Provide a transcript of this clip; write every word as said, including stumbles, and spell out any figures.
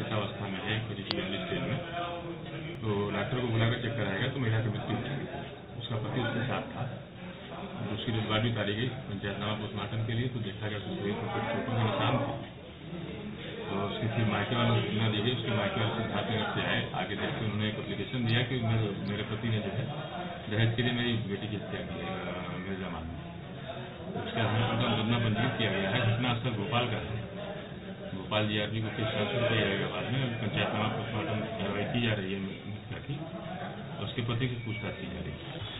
मृतावस्था में है, critical stage में। तो डॉक्टर को बुलाकर चेक कराएगा तो महिला की मृत्यु हो गई। उसका पति उसके साथ था। उसकी रिजवाट भी उतारी गई पंचायतनामा पोस्टमार्टम के लिए। तो देखा गया उसके शरीर पर कुछ चोटों के निशान थे। तो उसकी फिर मायके वालों को सूचना दी गई। उसके मायके वाले सिद्धार्थनगर से आए। आगे देखते उन्होंने एक एप्लीकेशन दिया कि मेरे मेरे पति ने जो है दहेज के लिए मेरी बेटी की हत्या की है मिर्जामान में। उसके आधार पर मुकदमा पंजीकृत किया गया है। घटनास्थल भोपाल का है। भोपाल जीआरपी को केस ट्रांसफर किया जाएगा। बाद में पंचायतनामा पोस्टमार्टम कार्रवाई की जा रही है मृतका की। उसके पति से पूछताछ की जा रही है।